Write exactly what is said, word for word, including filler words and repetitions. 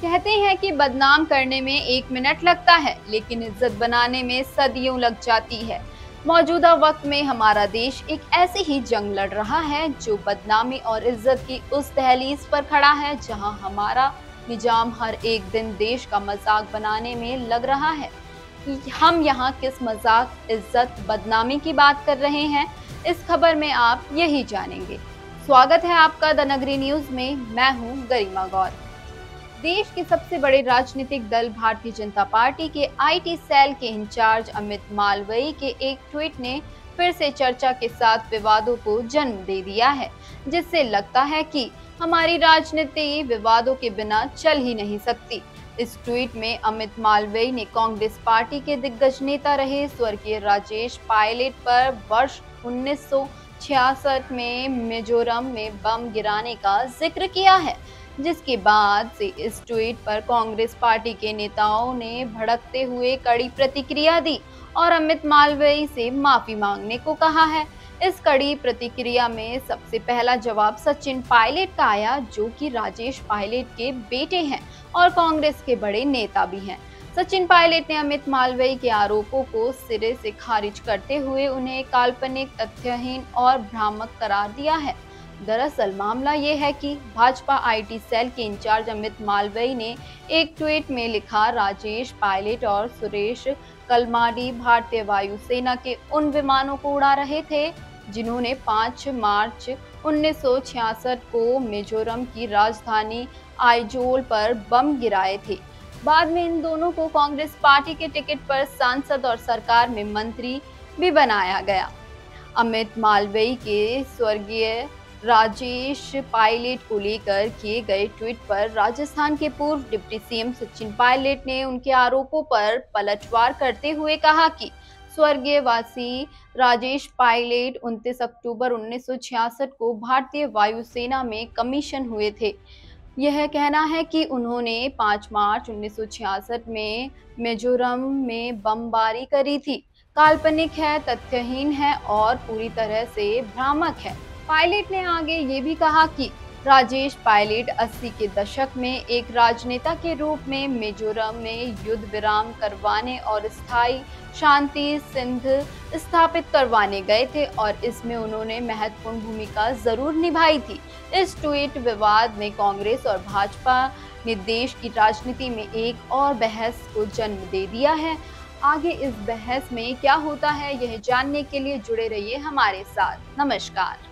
कहते हैं कि बदनाम करने में एक मिनट लगता है, लेकिन इज्जत बनाने में सदियों लग जाती है। मौजूदा वक्त में हमारा देश एक ऐसी ही जंग लड़ रहा है जो बदनामी और इज्जत की उस दहलीज पर खड़ा है जहां हमारा निजाम हर एक दिन देश का मजाक बनाने में लग रहा है। हम यहाँ किस मजाक, इज्जत, बदनामी की बात कर रहे हैं, इस खबर में आप यही जानेंगे। स्वागत है आपका द नगरी न्यूज में। मैं हूँ गरिमा गौर। देश के सबसे बड़े राजनीतिक दल भारतीय जनता पार्टी के आईटी सेल के इंचार्ज अमित मालवीय के एक ट्वीट ने फिर से चर्चा के साथ विवादों को जन्म दे दिया है, जिससे लगता है कि हमारी राजनीति विवादों के बिना चल ही नहीं सकती। इस ट्वीट में अमित मालवीय ने कांग्रेस पार्टी के दिग्गज नेता रहे स्वर्गीय राजेश पायलट पर वर्ष उन्नीस सौ छियासठ में मिजोरम में बम गिराने का जिक्र किया है, जिसके बाद से इस ट्वीट पर कांग्रेस पार्टी के नेताओं ने भड़कते हुए कड़ी प्रतिक्रिया दी और अमित मालवीय से माफी मांगने को कहा है। इस कड़ी प्रतिक्रिया में सबसे पहला जवाब सचिन पायलट का आया, जो कि राजेश पायलट के बेटे हैं और कांग्रेस के बड़े नेता भी हैं। सचिन पायलट ने अमित मालवीय के आरोपों को सिरे से खारिज करते हुए उन्हें काल्पनिक, तथ्यहीन और भ्रामक करार दिया है। दरअसल मामला ये है कि भाजपा आईटी सेल के इंचार्ज अमित मालवीय ने एक ट्वीट में लिखा, राजेश पायलट और सुरेश कलमाडी भारतीय वायुसेना के उन विमानों को उड़ा रहे थे जिन्होंने पाँच मार्च उन्नीस सौ छियासठ को मिजोरम की राजधानी आइजोल पर बम गिराए थे। बाद में इन दोनों को कांग्रेस पार्टी के टिकट पर सांसद और सरकार में मंत्री भी बनाया गया। अमित मालवीय के स्वर्गीय राजेश पायलट को लेकर किए गए ट्वीट पर राजस्थान के पूर्व डिप्टी सीएम सचिन पायलट ने उनके आरोपों पर पलटवार करते हुए कहा कि स्वर्गीय वासी राजेश पायलट उनतीस अक्टूबर उन्नीस सौ छियासठ को भारतीय वायुसेना में कमीशन हुए थे। यह कहना है कि उन्होंने पाँच मार्च उन्नीस सौ छियासठ में मिजोरम में बमबारी करी थी, काल्पनिक है, तथ्यहीन है और पूरी तरह से भ्रामक है। पायलट ने आगे ये भी कहा कि राजेश पायलट अस्सी के दशक में एक राजनेता के रूप में मिजोरम में युद्ध विराम करवाने और स्थायी शांति सिंध स्थापित करवाने गए थे और इसमें उन्होंने महत्वपूर्ण भूमिका जरूर निभाई थी। इस ट्वीट विवाद में कांग्रेस और भाजपा ने देश की राजनीति में एक और बहस को जन्म दे दिया है। आगे इस बहस में क्या होता है, यह जानने के लिए जुड़े रहिए हमारे साथ। नमस्कार।